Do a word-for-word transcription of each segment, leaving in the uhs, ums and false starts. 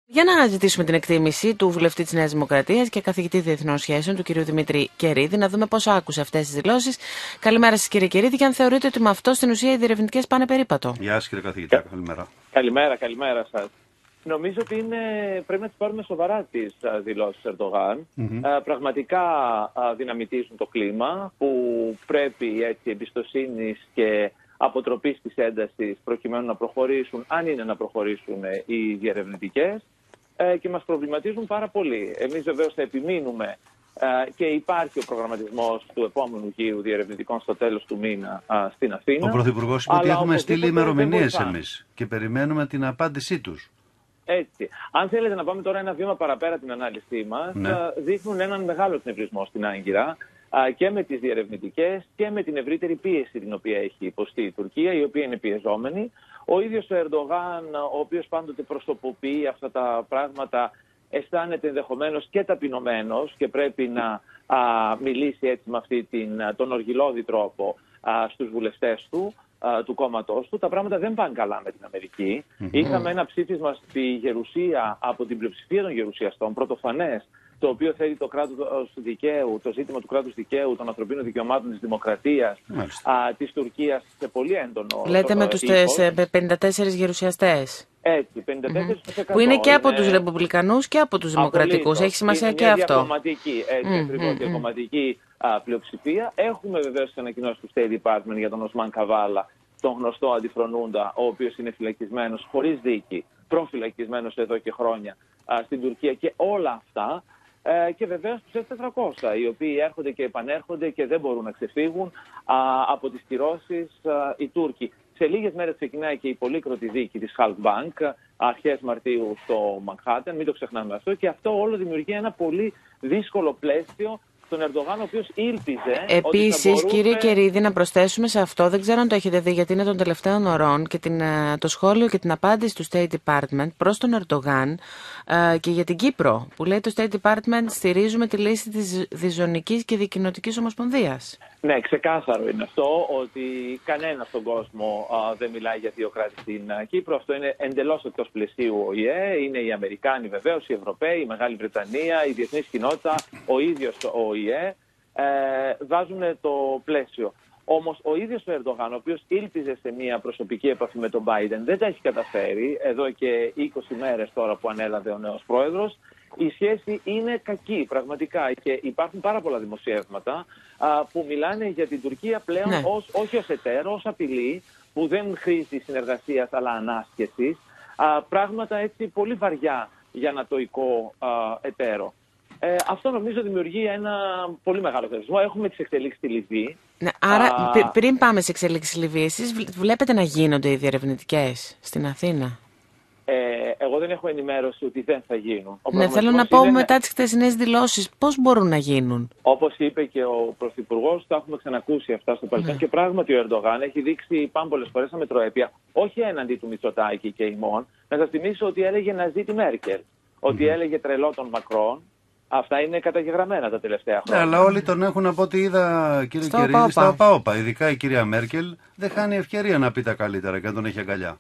Για να ζητήσουμε την εκτίμηση του βουλευτή της Νέας Δημοκρατίας και καθηγητή διεθνών σχέσεων, του κ. Δημήτρη Κερίδη, να δούμε πώς άκουσε αυτές τις δηλώσεις. Καλημέρα σας, κύριε Κερίδη, και αν θεωρείτε ότι με αυτό στην ουσία οι διερευνητικές πάνε περίπατο. Γεια σας, κύριε καθηγητά, καλημέρα. Καλημέρα, καλημέρα σας. Νομίζω ότι είναι, πρέπει να τις πάρουμε σοβαρά τις δηλώσεις Ερντογάν. Mm-hmm. Uh, πραγματικά uh, δυναμητίζουν το κλίμα που πρέπει έτσι εμπιστοσύνης και αποτροπής της έντασης προκειμένου να προχωρήσουν, αν είναι να προχωρήσουν ε, οι διερευνητικές, ε, και μας προβληματίζουν πάρα πολύ. Εμείς βεβαίως θα επιμείνουμε ε, και υπάρχει ο προγραμματισμός του επόμενου γύρου διερευνητικών στο τέλος του μήνα ε, στην Αθήνα. Ο Πρωθυπουργός είπε ότι έχουμε στείλει ημερομηνίες εμείς και περιμένουμε την απάντησή τους. Έτσι. Αν θέλετε να πάμε τώρα ένα βήμα παραπέρα την ανάλυση μας, ναι. δείχνουν έναν μεγάλο εκνευρισμό στην Άγκυρα και με τις διερευνητικές και με την ευρύτερη πίεση την οποία έχει υποστεί η Τουρκία, η οποία είναι πιεζόμενη. Ο ίδιος ο Ερντογάν, ο οποίος πάντοτε προσωποποιεί αυτά τα πράγματα, αισθάνεται ενδεχομένως και ταπεινωμένος και πρέπει να α, μιλήσει έτσι με αυτή την, τον οργιλώδη τρόπο α, στους βουλευτές του. του κόμματός του. Τα πράγματα δεν πάνε καλά με την Αμερική. Mm-hmm. Είχαμε ένα ψήφισμα στη Γερουσία από την πλειοψηφία των γερουσιαστών, πρωτοφανές, το οποίο θέτει το κράτος δικαίου, το ζήτημα του κράτους δικαίου, των ανθρωπίνων δικαιωμάτων, της δημοκρατίας, mm-hmm. της Τουρκίας σε πολύ έντονο. Λέτε με τους πενήντα τέσσερις γερουσιαστές. Έτσι, πενήντα τέσσερα τοις εκατό. Που είναι και από τους Ρεπουμπλικανούς και από τους Δημοκρατικούς. Έχει σημασία είναι και αυτό. Διακομματική, έτσι, mm, ακριβώς, mm, διακομματική α, πλειοψηφία. Έχουμε βεβαίως τις ανακοινώσεις του State Department για τον Οσμάν Καβάλα, τον γνωστό αντιφρονούντα, ο οποίος είναι φυλακισμένος χωρίς δίκη, προφυλακισμένος εδώ και χρόνια α, στην Τουρκία, και όλα αυτά. Ε, και βεβαίως τους εφ τετρακόσια, οι οποίοι έρχονται και επανέρχονται και δεν μπορούν να ξεφύγουν α, από τις κυρώσεις οι Τούρκοι. Σε λίγες μέρες ξεκινάει και η πολύκροτη δίκη της Halk Bank, αρχές Μαρτίου στο Μανχάτεν, μην το ξεχνάμε αυτό, και αυτό όλο δημιουργεί ένα πολύ δύσκολο πλαίσιο στον Ερντογάν, ο οποίος ήλπιζε. Επίσης, μπορούμε... κύριε Κερίδη, να προσθέσουμε σε αυτό, δεν ξέρω αν το έχετε δει, γιατί είναι των τελευταίων ωρών, και την, το σχόλιο και την απάντηση του State Department προς τον Ερντογάν ε, και για την Κύπρο, που λέει το State Department: στηρίζουμε τη λύση της διζωνικής και δικοινοτικής ομοσπονδίας. Ναι, ξεκάθαρο είναι αυτό, ότι κανένας στον κόσμο α, δεν μιλάει για δύο κράτη στην α, Κύπρο. Αυτό είναι εντελώς εκτός πλαισίου ο ΙΕ. Είναι οι Αμερικάνοι βεβαίως, οι Ευρωπαίοι, η Μεγάλη Βρετανία, η διεθνής κοινότητα, ο ίδιος ο ΙΕ, ε, βάζουν το πλαίσιο. Όμως ο ίδιος ο Ερντογάν, ο οποίος ήλπιζε σε μια προσωπική επαφή με τον Biden, δεν τα έχει καταφέρει εδώ και είκοσι μέρες τώρα που ανέλαβε ο νέος πρόεδρος. Η σχέση είναι κακή πραγματικά και υπάρχουν πάρα πολλά δημοσιεύματα α, που μιλάνε για την Τουρκία πλέον ναι. ως, όχι ως εταίρο, ως απειλή που δεν χρήζει συνεργασίας αλλά ανάσχεσης. Α, πράγματα έτσι πολύ βαριά για ανατοϊκό α, εταίρο. Ε, αυτό νομίζω δημιουργεί ένα πολύ μεγάλο θεσμό. Έχουμε τις εξελίξεις στη Λιβύη. Ναι, άρα Α, πριν πάμε σε εξελίξεις στη Λιβύη, εσείς βλέπετε να γίνονται οι διερευνητικές στην Αθήνα? Ε, εγώ δεν έχω ενημέρωση ότι δεν θα γίνουν. Ναι, θέλω να πω είναι... μετά τις χθεσινές δηλώσεις πώς μπορούν να γίνουν. Όπως είπε και ο Πρωθυπουργός, τα έχουμε ξανακούσει αυτά στο παρελθόν. Ναι. Και πράγματι ο Ερντογάν έχει δείξει πάμπολες φορές αμετροέπεια, όχι έναντι του Μητσοτάκη και ημών. Να σας θυμίσω ότι έλεγε ναζί τη Μέρκελ, ότι mm. έλεγε τρελό τον Μακρόν. Αυτά είναι καταγεγραμμένα τα τελευταία χρόνια. Ναι, αλλά όλοι τον έχουν, από ό,τι είδα, κύριε Κερίδη, στα ΟΠΑ. Ειδικά η κυρία Μέρκελ δεν χάνει ευκαιρία να πει τα καλύτερα και να τον έχει αγκαλιά.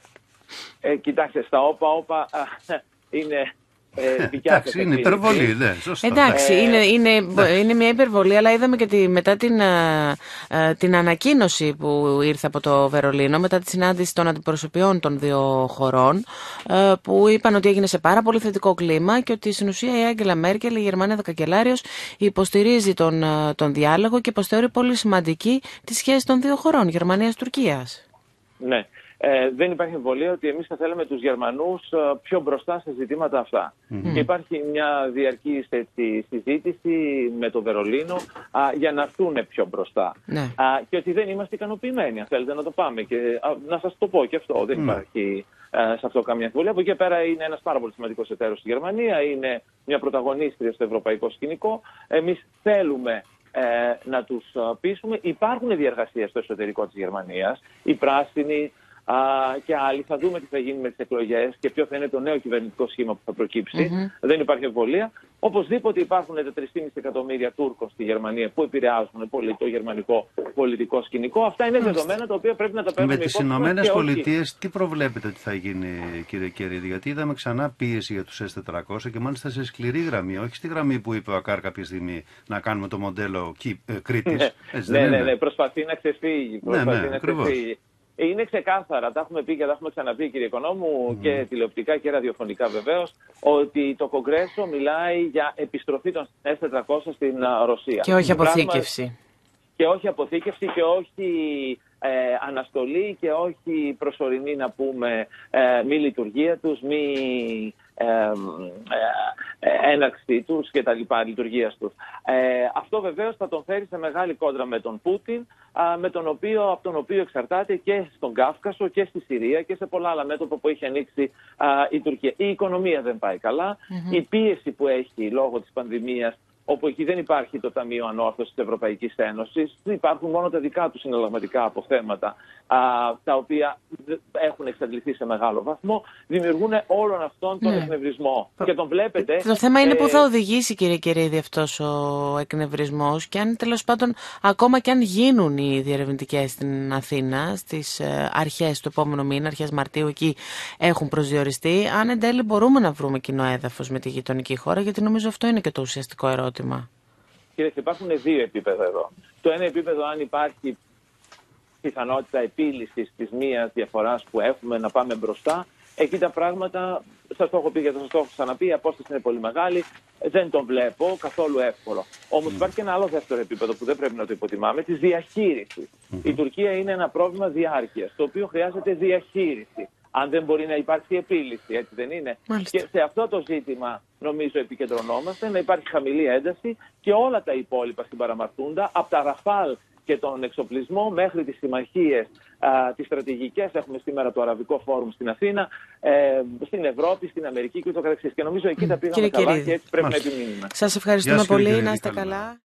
Ε, κοιτάξτε, στα ΟΠΑ, ΟΠΑ είναι ε, εντάξει, είναι υπερβολή, ναι, σωστά. Εντάξει, ε, είναι, είναι, είναι μια υπερβολή, αλλά είδαμε και τη, μετά την, α, την ανακοίνωση που ήρθε από το Βερολίνο, μετά τη συνάντηση των αντιπροσωπιών των δύο χωρών, α, που είπαν ότι έγινε σε πάρα πολύ θετικό κλίμα και ότι στην ουσία η Άγγελα Μέρκελ, η Γερμανίδα καγκελάριος, υποστηρίζει τον, τον διάλογο και υποστηρίζει πολύ σημαντική τη σχέση των δύο χωρών, Γερμανίας-Τουρκίας. Ναι. Ε, δεν υπάρχει εμβολία ότι εμείς θα θέλαμε τους Γερμανούς uh, πιο μπροστά στα ζητήματα αυτά. Mm-hmm. Και υπάρχει μια διαρκή συζήτηση με το Βερολίνο uh, για να έρθουν πιο μπροστά. Mm-hmm. Uh, και ότι δεν είμαστε ικανοποιημένοι, αν θέλετε να το πάμε. Και uh, να σας το πω και αυτό, δεν mm-hmm. υπάρχει uh, σε αυτό καμία εμβολία. Από εκεί πέρα είναι ένας πάρα πολύ σημαντικός εταίρος στη Γερμανία, είναι μια πρωταγωνίστρια στο ευρωπαϊκό σκηνικό. Εμείς θέλουμε ε, να τους uh, πείσουμε. Υπάρχουν διεργασίες στο εσωτερικό της Γερμανίας. Οι πράσινοι α, και άλλοι. Θα δούμε τι θα γίνει με τις εκλογές και ποιο θα είναι το νέο κυβερνητικό σχήμα που θα προκύψει. Mm-hmm. Δεν υπάρχει εμβολία. Οπωσδήποτε υπάρχουν τα τρία κόμμα πέντε εκατομμύρια Τούρκων στη Γερμανία που επηρεάζουν πολύ το γερμανικό πολιτικό σκηνικό. Αυτά είναι δεδομένα τα οποία πρέπει να τα παίρνουμε υπόψη. Με τις Ηνωμένες Πολιτείες τι προβλέπετε ότι θα γίνει, κύριε Κερίδη? Γιατί είδαμε ξανά πίεση για τους ες τετρακόσια και μάλιστα σε σκληρή γραμμή, όχι στη γραμμή που είπε ο Ακάρ κάποια στιγμή να κάνουμε το μοντέλο Κρήτης. Ναι, ναι, ναι, ναι, προσπαθεί να ξεφύγει. Προσπαθεί ναι, ναι, να ξεφύγει. Είναι ξεκάθαρα, τα έχουμε πει και τα έχουμε ξαναπεί, κύριε Οικονόμου, mm. και τηλεοπτικά και ραδιοφωνικά βεβαίως, ότι το Κογκρέσο μιλάει για επιστροφή των ες τετρακόσια στην Ρωσία. Και όχι αποθήκευση. Πράγμα... Και όχι αποθήκευση και όχι ε, αναστολή και όχι προσωρινή, να πούμε, ε, μη λειτουργία τους, μη ε, ε, ε, έναρξή τους και τα λοιπά, λειτουργίας τους. Ε, αυτό βεβαίως θα τον φέρει σε μεγάλη κόντρα με τον Πούτιν, α, με τον οποίο, από τον οποίο εξαρτάται και στον Κάφκασο και στη Συρία και σε πολλά άλλα μέτωπα που έχει ανοίξει α, η Τουρκία. Η οικονομία δεν πάει καλά, mm-hmm. η πίεση που έχει λόγω της πανδημίας, όπου εκεί δεν υπάρχει το Ταμείο Ανόρθωσης της Ευρωπαϊκής Ένωσης, υπάρχουν μόνο τα δικά του συναλλαγματικά αποθέματα, α, τα οποία έχουν εξαντληθεί σε μεγάλο βαθμό, δημιουργούν όλον αυτόν τον ναι. εκνευρισμό. Και τον βλέπετε... Το θέμα είναι ε... πού θα οδηγήσει, κύριε Κερίδη, αυτός ο εκνευρισμός και αν τέλος πάντων, ακόμα και αν γίνουν οι διερευνητικές στην Αθήνα, στις αρχές του επόμενου μήνα, αρχές Μαρτίου, εκεί έχουν προσδιοριστεί, αν εν τέλει μπορούμε να βρούμε κοινό έδαφος με τη γειτονική χώρα, γιατί νομίζω αυτό είναι και το ουσιαστικό ερώτημα. Κύριε, υπάρχουν δύο επίπεδα εδώ. Το ένα επίπεδο, αν υπάρχει πιθανότητα επίλυσης της μίας διαφοράς που έχουμε, να πάμε μπροστά, εκεί τα πράγματα, σας το έχω πει και σας το έχω ξαναπεί, η απόσταση είναι πολύ μεγάλη, δεν τον βλέπω καθόλου εύκολο. Όμως mm. υπάρχει και ένα άλλο δεύτερο επίπεδο που δεν πρέπει να το υποτιμάμε, της διαχείρισης. Mm-hmm. Η Τουρκία είναι ένα πρόβλημα διάρκειας, το οποίο χρειάζεται διαχείριση. Αν δεν μπορεί να υπάρξει επίλυση, έτσι δεν είναι? Μάλιστα. Και σε αυτό το ζήτημα νομίζω επικεντρωνόμαστε, να υπάρχει χαμηλή ένταση και όλα τα υπόλοιπα συμπαραμαρτούντα, από τα Ραφάλ και τον εξοπλισμό μέχρι τις συμμαχίες, α, τις στρατηγικές. Έχουμε σήμερα το Αραβικό Φόρουμ στην Αθήνα, ε, στην Ευρώπη, στην Αμερική και ούτω καθεξής. Και νομίζω εκεί τα πήγαμε καλά και έτσι πρέπει Μάλιστα. να επιμείνουμε. Σας ευχαριστούμε πολύ, να είστε καλά.